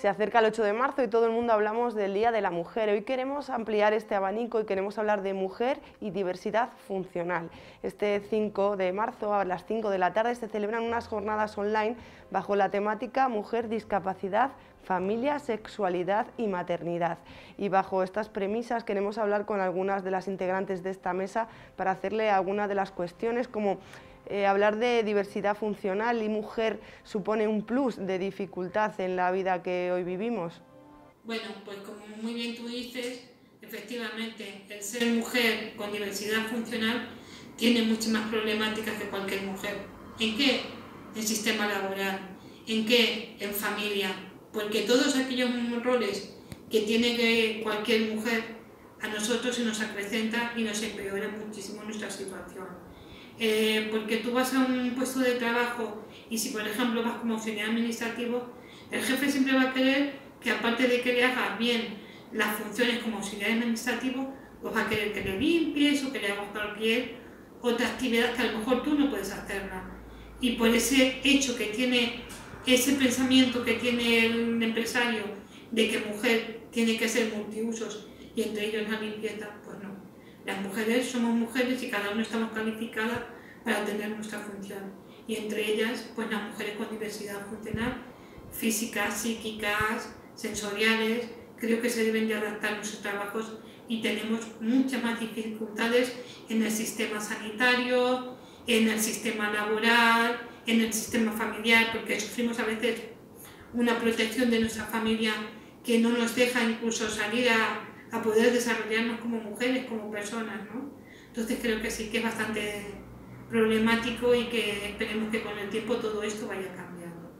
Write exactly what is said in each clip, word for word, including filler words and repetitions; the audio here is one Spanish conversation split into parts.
Se acerca el ocho de marzo y todo el mundo hablamos del Día de la Mujer. Hoy queremos ampliar este abanico y queremos hablar de mujer y diversidad funcional. Este cinco de marzo a las cinco de la tarde se celebran unas jornadas online bajo la temática Mujer, Discapacidad, Familia, Sexualidad y Maternidad. Y bajo estas premisas queremos hablar con algunas de las integrantes de esta mesa para hacerle algunas de las cuestiones como Eh, hablar de diversidad funcional y mujer supone un plus de dificultad en la vida que hoy vivimos. Bueno, pues como muy bien tú dices, efectivamente, el ser mujer con diversidad funcional tiene muchas más problemáticas que cualquier mujer. ¿En qué? En sistema laboral. ¿En qué? En familia. Porque todos aquellos roles que tiene que cualquier mujer, a nosotros se nos acrecenta y nos empeora muchísimo nuestra situación. Eh, porque tú vas a un puesto de trabajo y si por ejemplo vas como auxiliar administrativo, el jefe siempre va a querer que aparte de que le hagas bien las funciones como auxiliar administrativo, pues va a querer que le limpies o que le hagas cualquier otra actividad que a lo mejor tú no puedes hacerla. Y por ese hecho que tiene, ese pensamiento que tiene el empresario de que mujer tiene que ser multiusos y entre ellos la limpieza, pues no. Las mujeres somos mujeres y cada una estamos calificadas para tener nuestra función. Y entre ellas, pues las mujeres con diversidad funcional, físicas, psíquicas, sensoriales, creo que se deben de adaptar nuestros trabajos y tenemos muchas más dificultades en el sistema sanitario, en el sistema laboral, en el sistema familiar, porque sufrimos a veces una protección de nuestra familia que no nos deja incluso salir a a poder desarrollarnos como mujeres, como personas, ¿no? Entonces creo que sí que es bastante problemático y que esperemos que con el tiempo todo esto vaya cambiando.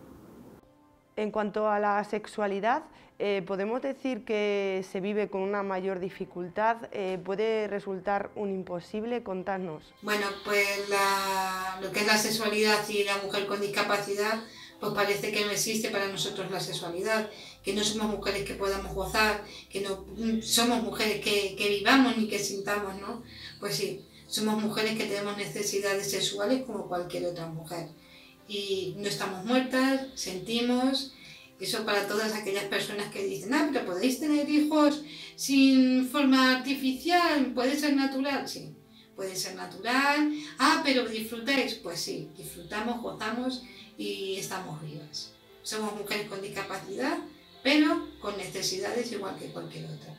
En cuanto a la sexualidad, eh, ¿podemos decir que se vive con una mayor dificultad? Eh, ¿Puede resultar un imposible? Contadnos. Bueno, pues la, lo que es la sexualidad y la mujer con discapacidad, pues parece que no existe para nosotros la sexualidad, que no somos mujeres que podamos gozar, que no somos mujeres que, que vivamos ni que sintamos, ¿no? Pues sí, somos mujeres que tenemos necesidades sexuales como cualquier otra mujer. Y no estamos muertas, sentimos, eso para todas aquellas personas que dicen, ah, pero podéis tener hijos sin forma artificial, puede ser natural, sí, puede ser natural, ah, pero disfrutáis, pues sí, disfrutamos, gozamos y estamos vivas. Somos mujeres con discapacidad, pero con necesidades igual que cualquier otra.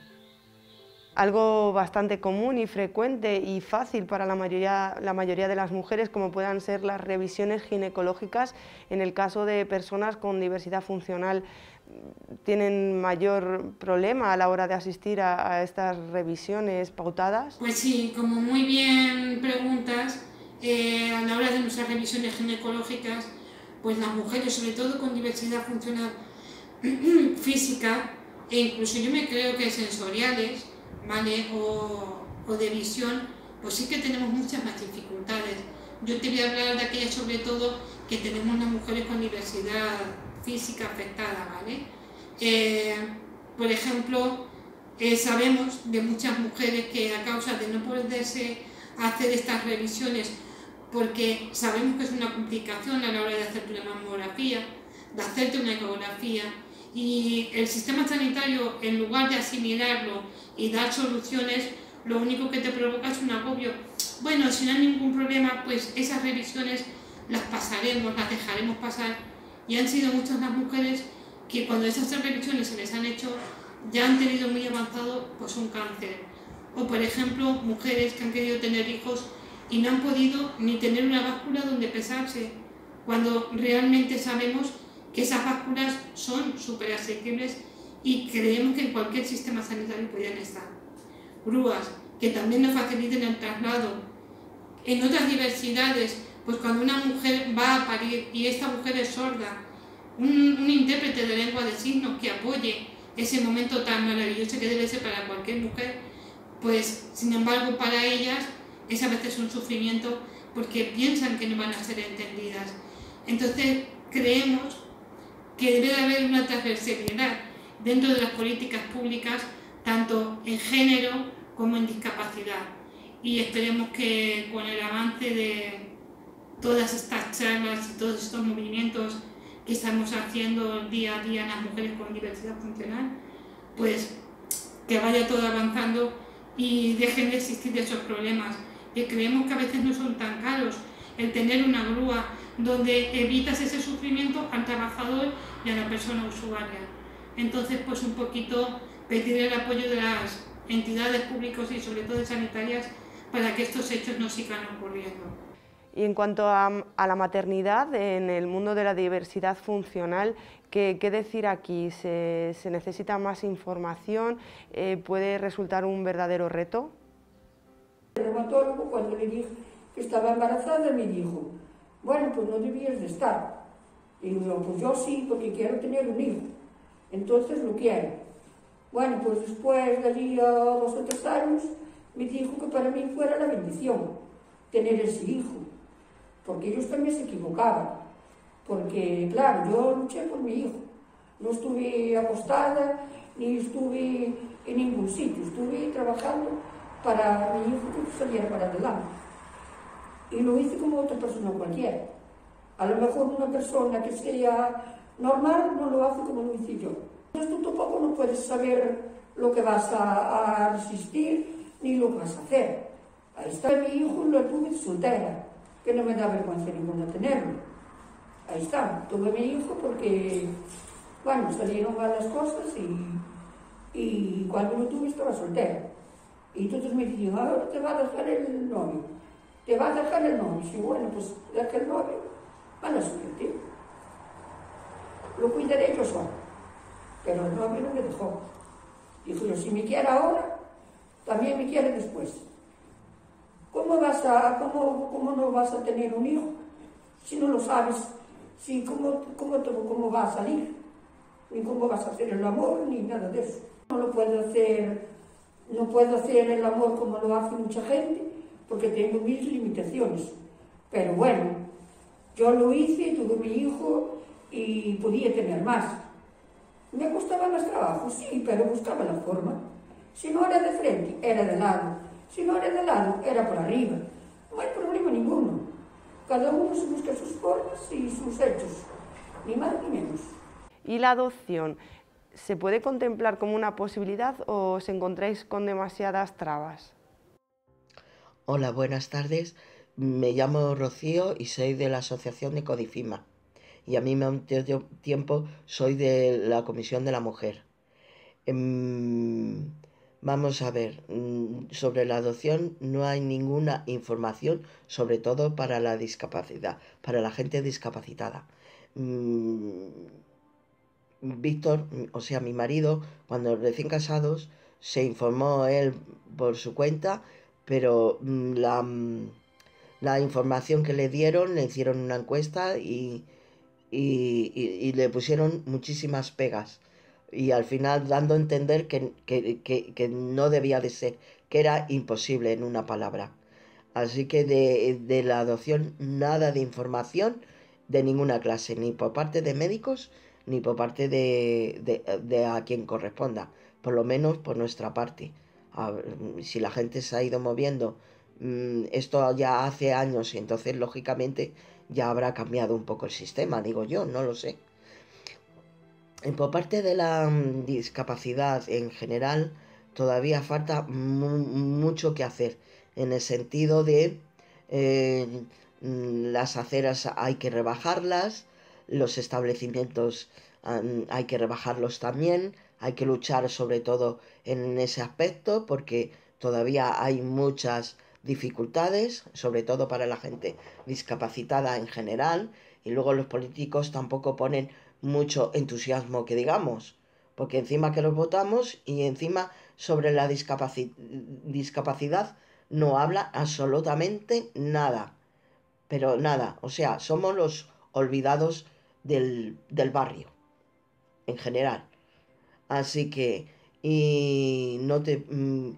Algo bastante común y frecuente y fácil para la mayoría, la mayoría de las mujeres, como puedan ser las revisiones ginecológicas, en el caso de personas con diversidad funcional, ¿tienen mayor problema a la hora de asistir a, a estas revisiones pautadas? Pues sí, como muy bien preguntas, eh, a la hora de nuestras revisiones ginecológicas, pues las mujeres, sobre todo con diversidad funcional física e incluso yo me creo que sensoriales, ¿vale? o, o de visión, pues sí que tenemos muchas más dificultades. Yo te voy a hablar de aquellas sobre todo que tenemos las mujeres con diversidad física afectada, ¿vale? Eh, por ejemplo, eh, sabemos de muchas mujeres que a causa de no poderse hacer estas revisiones, porque sabemos que es una complicación a la hora de hacerte una mamografía, de hacerte una ecografía, y el sistema sanitario, en lugar de asimilarlo y dar soluciones, lo único que te provoca es un agobio. Bueno, si no hay ningún problema, pues esas revisiones las pasaremos, las dejaremos pasar. Y han sido muchas las mujeres que cuando esas revisiones se les han hecho, ya han tenido muy avanzado pues un cáncer. O por ejemplo, mujeres que han querido tener hijos y no han podido ni tener una báscula donde pesarse, cuando realmente sabemos que esas básculas son súper asequibles y creemos que en cualquier sistema sanitario podrían estar. Grúas que también nos faciliten el traslado. En otras diversidades, pues cuando una mujer va a parir y esta mujer es sorda, un, un intérprete de lengua de signos que apoye ese momento tan maravilloso que debe ser para cualquier mujer, pues sin embargo para ellas es a veces un sufrimiento porque piensan que no van a ser entendidas. Entonces creemos que debe de haber una transversalidad dentro de las políticas públicas, tanto en género como en discapacidad. Y esperemos que con el avance de todas estas charlas y todos estos movimientos que estamos haciendo día a día las mujeres con diversidad funcional, pues que vaya todo avanzando y dejen de existir esos problemas, que creemos que a veces no son tan caros. El tener una grúa donde evitas ese sufrimiento al trabajador y a la persona usuaria. Entonces, pues un poquito pedir el apoyo de las entidades públicas y sobre todo sanitarias para que estos hechos no sigan ocurriendo. Y en cuanto a, a la maternidad, en el mundo de la diversidad funcional, ¿qué, qué decir aquí? ¿Se, se necesita más información? Eh, ¿Puede resultar un verdadero reto? El reumatólogo, cuando le dije que estaba embarazada, me dijo, bueno, pues no debías de estar. Y digo, pues yo sí, porque quiero tener un hijo. Entonces lo quiero. Bueno, pues después de allí a dos o tres años, me dijo que para mí fuera la bendición tener ese hijo. Porque ellos también se equivocaban. Porque, claro, yo luché por mi hijo. No estuve acostada, ni estuve en ningún sitio. Estuve trabajando para mi hijo que saliera para adelante. Y lo hice como otra persona cualquiera. A lo mejor una persona que sea normal no lo hace como lo hice yo. Entonces tú tampoco no puedes saber lo que vas a, a resistir ni lo que vas a hacer. Ahí está mi hijo, lo tuve soltera, que no me da vergüenza ninguna tenerlo. Ahí está, tuve mi hijo porque, bueno, salieron mal las cosas y, y cuando lo tuve estaba soltera. Y entonces me dijeron, ahora te va a dejar el novio, te va a dejar el novio. Y bueno, pues deja el novio, van a sufrir. Lo cuidaré yo solo, pero el novio no me dejó. Dijo yo, si me quiere ahora, también me quiere después. ¿Cómo, vas a, cómo, cómo no vas a tener un hijo si no lo sabes? Si, ¿cómo, cómo, ¿Cómo va a salir? Ni cómo vas a hacer el amor, ni nada de eso. No lo puedo hacer, no puedo hacer el amor como lo hace mucha gente, porque tengo mis limitaciones. Pero bueno, yo lo hice, tuve mi hijo y podía tener más. ¿Me costaba más trabajo? Sí, pero buscaba la forma. Si no era de frente, era de lado. Si no era de lado, era por arriba. No hay problema ninguno. Cada uno se busca sus formas y sus hechos, ni más ni menos. ¿Y la adopción se puede contemplar como una posibilidad o os encontráis con demasiadas trabas? Hola, buenas tardes. Me llamo Rocío y soy de la Asociación de Codifima. Y a mí me dio tiempo, soy de la Comisión de la Mujer. Um, vamos a ver, um, sobre la adopción no hay ninguna información, sobre todo para la discapacidad, para la gente discapacitada. Um, Víctor, o sea, mi marido, cuando recién casados, se informó él por su cuenta, pero um, la, um, la información que le dieron, le hicieron una encuesta y... Y, y, y le pusieron muchísimas pegas y al final dando a entender que, que, que, que no debía de ser, que era imposible en una palabra. Así que de, de la adopción nada de información de ninguna clase, ni por parte de médicos ni por parte de, de, de a quien corresponda, por lo menos por nuestra parte. A ver, si la gente se ha ido moviendo, esto ya hace años y entonces lógicamente ya habrá cambiado un poco el sistema, digo yo, no lo sé. Por parte de la discapacidad en general, todavía falta mu mucho que hacer, en el sentido de eh, las aceras hay que rebajarlas, los establecimientos um, hay que rebajarlos también, hay que luchar sobre todo en ese aspecto porque todavía hay muchas dificultades, sobre todo para la gente discapacitada en general, y luego los políticos tampoco ponen mucho entusiasmo, que digamos, porque encima que los votamos y encima sobre la discapaci discapacidad no habla absolutamente nada, pero nada, o sea, somos los olvidados del, del barrio, en general. Así que, y no te... Mmm,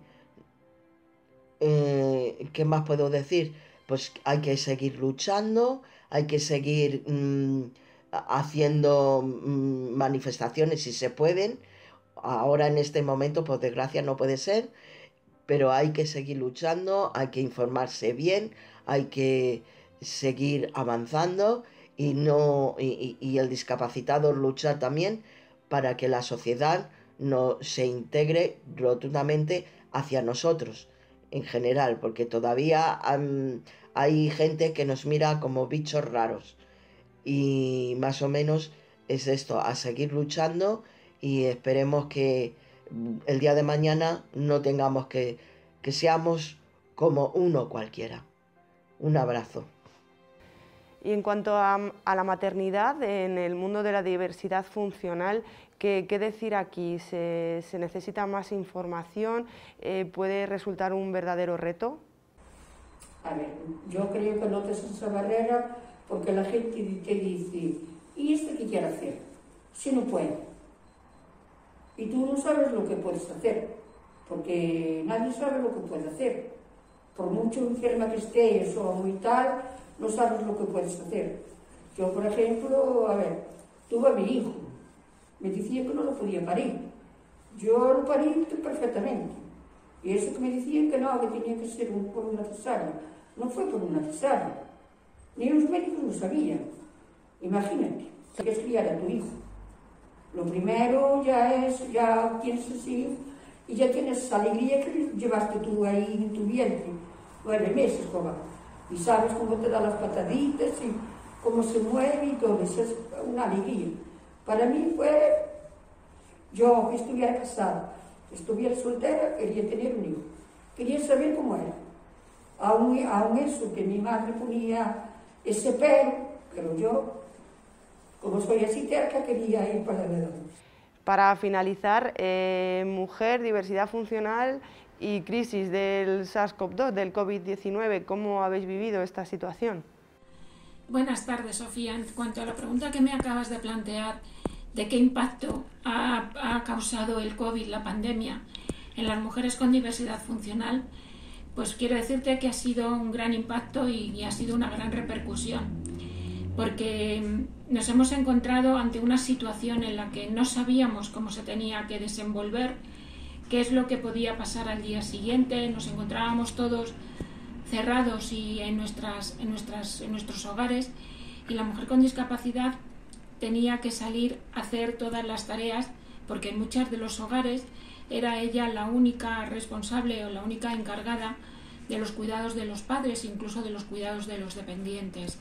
Eh, ¿qué más puedo decir? Pues hay que seguir luchando, hay que seguir mmm, haciendo mmm, manifestaciones si se pueden. Ahora en este momento, por desgracia, no puede ser, pero hay que seguir luchando, hay que informarse bien, hay que seguir avanzando y, no, y, y el discapacitado luchar también para que la sociedad no se integre rotundamente hacia nosotros en general, porque todavía um, hay gente que nos mira como bichos raros, y más o menos es esto, a seguir luchando, y esperemos que el día de mañana no tengamos que, que seamos como uno cualquiera. Un abrazo. Y en cuanto a, a la maternidad, en el mundo de la diversidad funcional, ¿qué, qué decir aquí? ¿Se, se necesita más información? Eh, ¿Puede resultar un verdadero reto? A ver, yo creo que notas esa barrera porque la gente te dice, ¿y este qué quiere hacer? Si no puede. Y tú no sabes lo que puedes hacer, porque nadie sabe lo que puede hacer. Por mucho enferma que estés o muy tal, no sabes lo que puedes hacer. Yo, por ejemplo, a ver, tuve a mi hijo, me decía que no lo podía parir. Yo lo parí perfectamente. Y eso que me decían que no, que tenía que ser un, por una cesárea. No fue por una cesárea. Ni los médicos lo sabían. Imagínate, si quieres criar a tu hijo. Lo primero ya es, ya tienes así, y ya tienes esa alegría que llevaste tú ahí en tu vientre, nueve meses, joven. Y sabes cómo te da las pataditas y cómo se mueve y todo, eso es una alegría. Para mí fue, yo que estuviera casada, que estuviera soltera, quería tener un hijo, quería saber cómo era. Aún, aún eso, que mi madre ponía ese pelo, pero yo, como soy así terca, quería ir para adelante. Para finalizar, eh, mujer, diversidad funcional y crisis del SARS CoV dos, del COVID diecinueve, ¿cómo habéis vivido esta situación? Buenas tardes, Sofía. En cuanto a la pregunta que me acabas de plantear, de qué impacto ha, ha causado el COVID, la pandemia, en las mujeres con diversidad funcional, pues quiero decirte que ha sido un gran impacto y, y ha sido una gran repercusión. Porque nos hemos encontrado ante una situación en la que no sabíamos cómo se tenía que desenvolver, qué es lo que podía pasar al día siguiente. Nos encontrábamos todos cerrados y en, nuestras, en, nuestras, en nuestros hogares, y la mujer con discapacidad tenía que salir a hacer todas las tareas, porque en muchos de los hogares era ella la única responsable o la única encargada de los cuidados de los padres, incluso de los cuidados de los dependientes.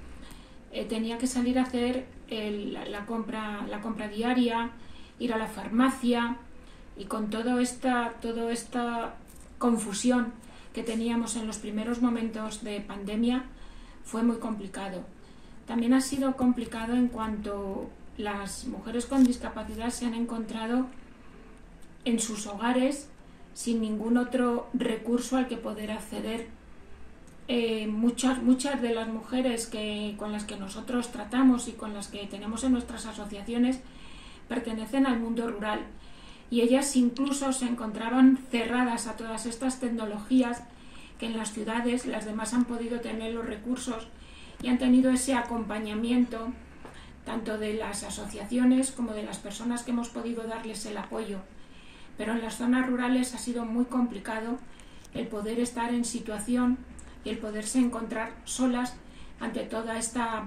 Eh, tenía que salir a hacer el, la, la, compra, la compra diaria, ir a la farmacia, y con toda esta, toda esta confusión que teníamos en los primeros momentos de pandemia fue muy complicado. También ha sido complicado en cuanto las mujeres con discapacidad se han encontrado en sus hogares sin ningún otro recurso al que poder acceder. Eh, muchas, muchas de las mujeres que, con las que nosotros tratamos y con las que tenemos en nuestras asociaciones pertenecen al mundo rural, y ellas incluso se encontraban cerradas a todas estas tecnologías que en las ciudades las demás han podido tener los recursos y han tenido ese acompañamiento tanto de las asociaciones como de las personas que hemos podido darles el apoyo. Pero en las zonas rurales ha sido muy complicado el poder estar en situación y el poderse encontrar solas ante toda esta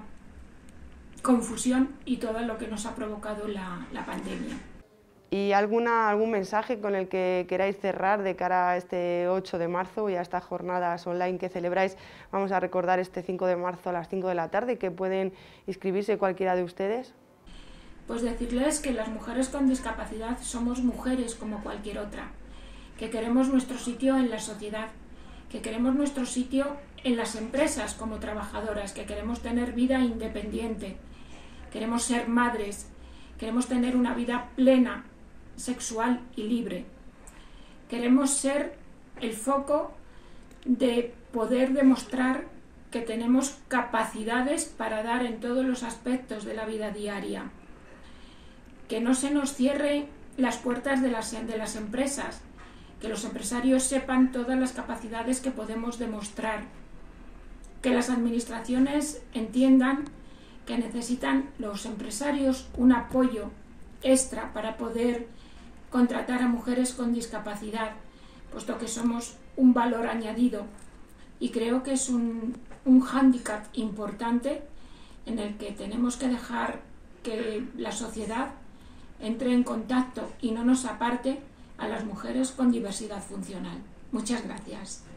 confusión y todo lo que nos ha provocado la, la pandemia. ¿Y alguna, algún mensaje con el que queráis cerrar de cara a este ocho de marzo y a estas jornadas online que celebráis? Vamos a recordar este cinco de marzo a las cinco de la tarde, que pueden inscribirse cualquiera de ustedes. Pues decirles que las mujeres con discapacidad somos mujeres como cualquier otra, que queremos nuestro sitio en la sociedad, que queremos nuestro sitio en las empresas como trabajadoras, que queremos tener vida independiente, queremos ser madres, queremos tener una vida plena, sexual y libre. Queremos ser el foco de poder demostrar que tenemos capacidades para dar en todos los aspectos de la vida diaria. Que no se nos cierre las puertas de las, de las empresas, que los empresarios sepan todas las capacidades que podemos demostrar, que las administraciones entiendan que necesitan los empresarios un apoyo extra para poder contratar a mujeres con discapacidad, puesto que somos un valor añadido, y creo que es un, un hándicap importante en el que tenemos que dejar que la sociedad entre en contacto y no nos aparte a las mujeres con diversidad funcional. Muchas gracias.